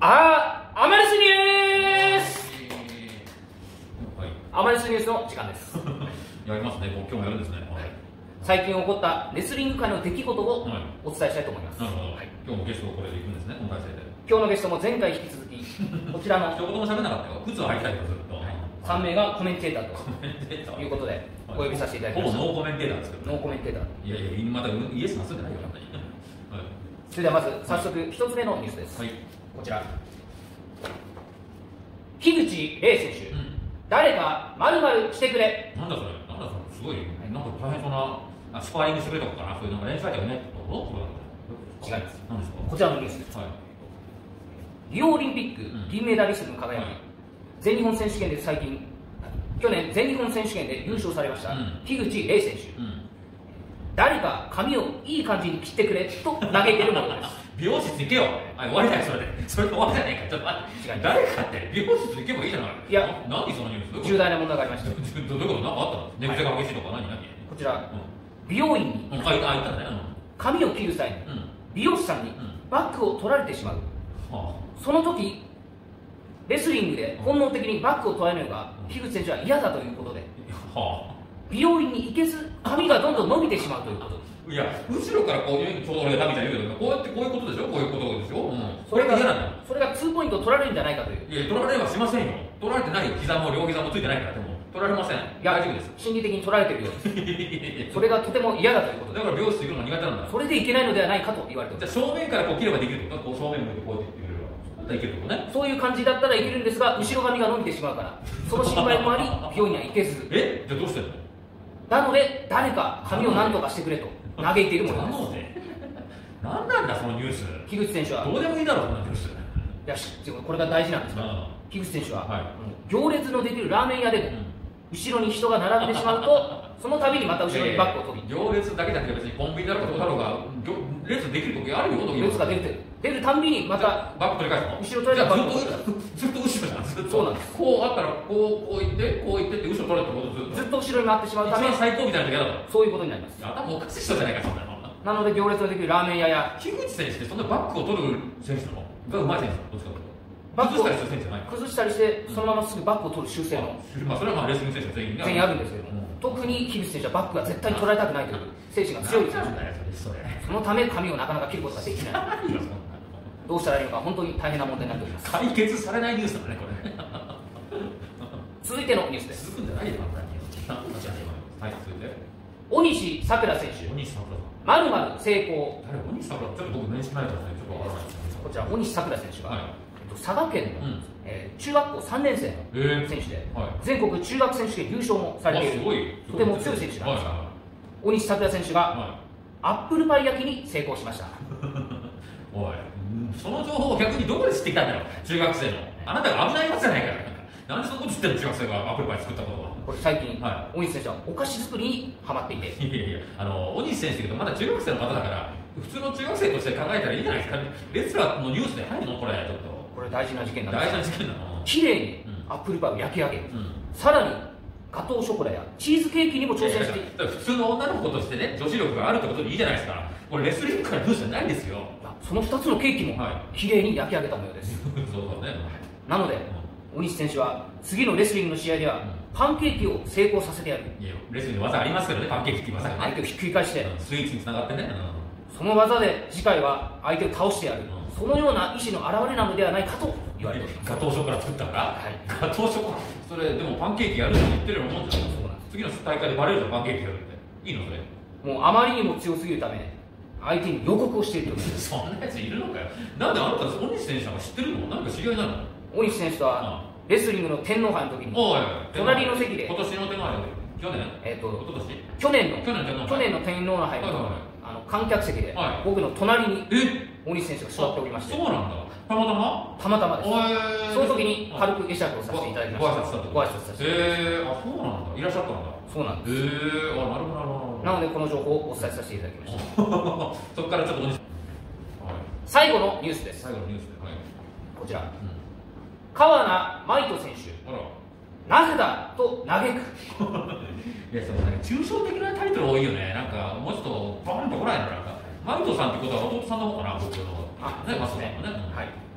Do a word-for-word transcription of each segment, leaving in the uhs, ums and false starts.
あー、アマレスニュース、はい、アマレスニュースの時間です。 やりますね、もう今日もやるんですね。はい、 最近起こったレスリング界の出来事をお伝えしたいと思います。 なるほど、はい、今日もゲストこれでいくんですね、今回生で。 今日のゲストも前回引き続き、こちらの一言も喋らなかったよ、靴を履きたいとずっと。 さん名がコメンテーターということで、お呼びさせていただきました。 ほぼノーコメンテーターですけど、 ノーコメンテーター。 いやいや、またイエスなすんでないよ、 それではまず、早速、一つ目のニュースです。こちら。樋口黎選手、誰か〇〇してくれ。 なんだそれ、なんだそれ、すごい、なんか大変そうな、スパーリングしてくれとかかな、そういうなんか練習相手がね、 違います。 何ですか。 こちらのニュースです。リオオリンピック銀メダリストの輝き、全日本選手権で最近、去年全日本選手権で優勝されました樋口黎選手、誰か髪をいい感じに切ってくれと嘆いているものです。 美容室行けよ。あ、終わりだよ、それで。それで終わりじゃないか。ちょっと待って。誰かって美容室行けばいいじゃない。 いや、 何そのニュース。 重大な問題がありました。 どういうこと、なんかあったの。寝癖が激しいとか、何、何。 こちら、美容院に髪を切る際に、美容師さんにバッグを取られてしまう。その時、レスリングで本能的にバッグを取られるのが、樋口選手は嫌だということで、美容院に行けず、髪がどんどん伸びてしまうということです。 いや、後ろからこういう、ちょうど俺がタミちゃん言うけど、こうやってこういうことでしょ、こういうことでしょ、うん、それが嫌なんだよ。 それがツーポイントを取られるんじゃないかという。 いや、取られはしませんよ。取られてないよ、膝も両膝もついてないから、でも、取られません。いや、大丈夫です。 心理的に取られているようです。それがとても嫌だということで。 だから美容室行くのが苦手なんだ。 それでいけないのではないかと言われています。 じゃあ、正面からこう切ればできるとか、こう正面向いてこうやっていけるとかね。 そういう感じだったらいけるんですが、後ろ髪が伸びてしまうから、その心配もあり、美容院には行けず。 え、じゃあどうしてんの。 なので、誰か髪を何とかしてくれと嘆いているものです。 何なんだそのニュース。 樋口選手はどうでもいいだろう、そんなニュース。 いや、これが大事なんですが、樋口選手は、はい、行列のできるラーメン屋でも、後ろに人が並んでしまうと、その度にまた後ろにバッグを取り、 行列だけじゃなくて別にコンビニだろうかどうだろうが列できる時あるよ。 列が出る出るたんびにまたバッグ取り返すの。 後ろ取れたらバッグずっと後ろじゃん。ずっとそうなんです。 こうあったらこうこう行ってこう行ってって後ろ取れたことずっと後ろに回ってしまうため、 一番最高みたいな時だろ。 そういうことになります。 頭おかしい人じゃないかそんなの。 なので行列のできるラーメン屋や樋口選手ってそんなバッグを取る選手なのがうまい選手なの。どっちかというとバッグを崩したりする選手じゃない。 崩したりしてそのまますぐバッグを取る習性の、 まあそれはまあレスリング選手全員全員あるんですけども、特に樋口選手はバッグが絶対に取られたくないという精神が強い選手で、そのため髪をなかなか切ることができない。どうしたらいいのか本当に大変な問題になっております。 解決されないニュースだねこれ。 続いてのニュースです。 続くんじゃないよ。はい、続いて大西さくら選手、 大西さくらまるまる成功。 誰、大西さくら、ちょっと僕面識ないからね、ちょっとわからないです。 こちら大西さくら選手は、 はい、 佐賀県の、うんえー、中学校さんねん生の選手で、えーはい、全国中学選手権優勝もされているとても強い選手なんですが、はいはい、大西さくら選手が、はい、アップルパイ焼きに成功しました。 おい、その情報を逆にどこで知ってきたんだよ、中学生の。あなたが危ないやつじゃないから。なんでそのこと知ってるの、中学生がアップルパイ作ったことは。 これ最近、はい、大西選手はお菓子作りにハマっていて。 いやいや、あの大西選手というとまだ中学生の方だから、普通の中学生として考えたらいいじゃないですか。レスラーのニュースで入るのこれ、ちょっと。 これ大事な事件なんです。 大事な事件なの。 綺麗にアップルパイを焼き上げ、うん、さらにガトーショコラやチーズケーキにも挑戦している。 普通の女の子としてね、女子力があるってことでいいじゃないですか。これレスリングからニュースじゃないですよ。 そのふたつのケーキも綺麗に焼き上げた模様です。 そうだね。 なので、大西選手は次のレスリングの試合ではパンケーキを成功させてやる。 いや、レスリングの技ありますけどね、パンケーキって技がね。 相手をひっくり返して、 スイーツにつながってね。 その技で次回は相手を倒してやる。そのような意志の表れなのではないかと言われています。 ガトーショコラ作ったから、はい、ガトーショコラ、それでもパンケーキやるって言ってるようなもんじゃん。次の大会でバレるじゃん、パンケーキやるって。いいのそれ。 もうあまりにも強すぎるため、相手に予告をしていると。 そんなやついるのかよ。なんであなた、大西選手なんか知ってるの？なんか知り合いなの？ 大西選手とは、レスリングの天皇杯の時に、隣の席で、 今年の天皇杯の時、去年えっと、 一昨年去年の、 去年天皇杯去年の天皇杯のあの観客席で、僕の隣に大西選手が座っておりまして。 そうなんだ。たまたま？ たまたまです。その時に軽く会釈をさせていただきました。 ご挨拶させて。へえ、あ、そうなんだ。いらっしゃったんだ。 そうなんです。 へえ、あ、なるほどなるほど。 なのでこの情報をお伝えさせていただきました。 そこからちょっと最後のニュースです。 最後のニュースで、はい、 こちら、うん、川名真人選手、なぜだと嘆く。 いや、そのなんか抽象的なタイトル多いよね。なんかもうちょっとバーンと来ないの。なんか真人さんってことは弟さんの方かな、僕の。 あ、ね、ますね。 はい。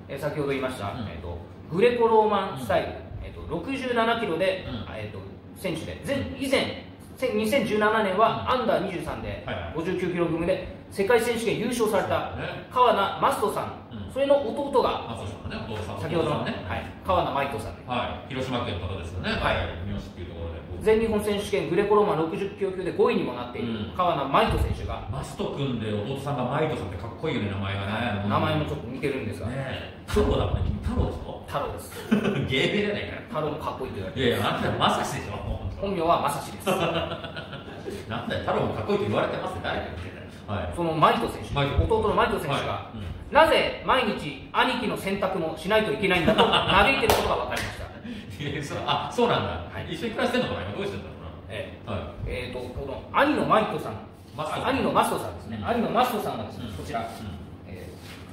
えー先ほど言いました、 うんえー、とグレコローマンスタイル、えー、とろくじゅうななキロで、 うんえー、と選手で前以前にせんじゅうななねんはアンダーにじゅうさんではいはいごじゅうきゅうキロ組で世界選手権優勝されたね川名マストさん、 うんそれの弟があ、そうですね、お父さん。 先ほどの、 お父さんね。 はい、川名舞人さんではい、広島県の方ですよね。 はい三好っていうところで。 全日本選手権グレコローマンろくじゅっキロ級でごいにもなっているうん川名舞人選手が、 マスト君で弟さんがマイトさんってかっこいいよね、名前がね。 名前もちょっと似てるんですが、 ねえ。太郎だもんね、君太郎でしょ。 太郎です芸名じゃないか太郎もかっこいいと言われてら。いやいや、あんたまさしでしょ。 本名は正志ですなんだよ、太郎もかっこいいと言われてますって誰が言ってんだよ。はい。 その舞人選手舞人弟の舞人選手が、 はいうんなぜ毎日兄貴の洗濯もしないといけないんだと嘆いてることが分かりましたいやそうあ、そうなんだ。 はい一緒に暮らしてんのかな、今どうしてんだろえうな。はい。 えー、とこの兄のマイトさんマストあ兄のマストさんですね、 うん兄のマストさんがですね、 うんこちら、 うえ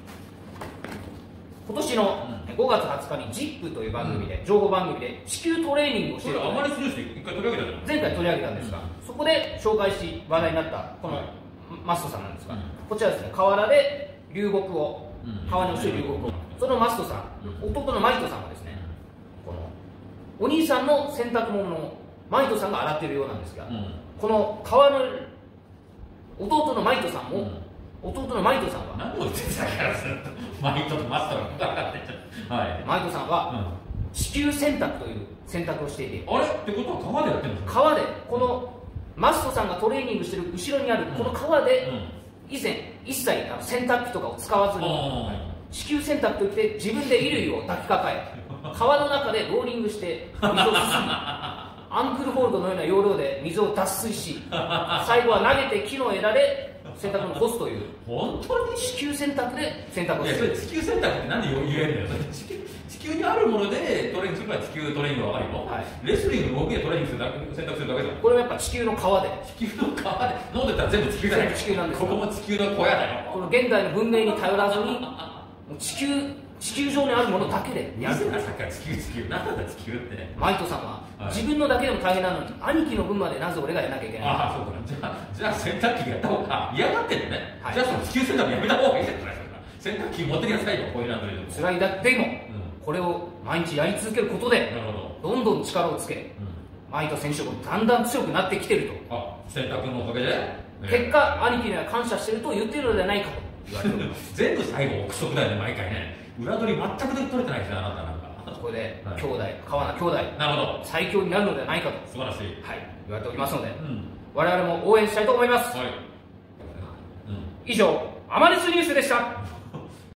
ー今年のごがつはつかに ジップ という番組で、情報番組で地球トレーニングをしているこれあまりスルーして一回取り上げたじゃん。 前回取り上げたんですが、そこで紹介し話題になったこのはいマストさんなんですが、 うんこちらですね、河原で流木を、 うん川に落ちる流木を、そのマストさん、 うん弟のマイトさんはですね、このお兄さんの洗濯物をマイトさんが洗っているようなんですが、 うん。 この川の弟のマイトさんも、弟のマイトさんは、 何を言ってんだからずっとマイトとマストが分かってんじゃん。はい。 マイトさんはう地球洗濯という洗濯をしていて、 ん。あれってことは川でやってるんですか。 川でこのマストさんがトレーニングしている後ろにあるこの川で、 うん。 以前一切あの洗濯機とかを使わずにあ地球洗濯といって自分で衣類を抱きかかえ川の中でローリングして水をすすぎアンクルホールドのような要領で水を脱水し最後は投げて木の枝で洗濯物を干すという本当に。 地球洗濯で洗濯をいや、 するそれ地球洗濯って何で言えるんだよ。それ地球地球にあるものでトレーニングするから地球トレーニングはあるよ。 はいレスリングの動きでトレーニングするだけ、洗濯するだけじゃん。 これはやっぱ地球の川で地球の川で飲んでたら全部地球だよ。 全部地球なんですよここも地球の小屋だよ。 この現代の文明に頼らずにもう地球地球上にあるものだけでやるやるな、さっきから地球地球。何なんだ地球って。 マイトさんははい自分のだけでも大変なのに兄貴の分までなぜ俺がやらなきゃいけないのかああ、そうか。じゃあ、じゃあ洗濯機やった方が嫌がってるね。 はいじゃあその地球洗濯やめた方がいいじゃないですか。洗濯機持ってきなさいよ、こういうランドリーでも。 辛いだでも、 うんこれを毎日やり続けることでなるほど。 どんどん力をつけうん。 マイト選手もだんだん強くなってきているあ、洗濯のおかげで、 と、結果兄貴には感謝していると言っているのではないかと言われております全部最後憶測だよね、毎回ね。裏取り全く取れてないですね、あなたなんか。 これではい兄弟川名兄弟なるほど。 最強になるのではないかと、 素晴らしい。 はい、言われておりますのでうん。 我々も応援したいと思います。 はい。うん。 以上アマレスニュースでした。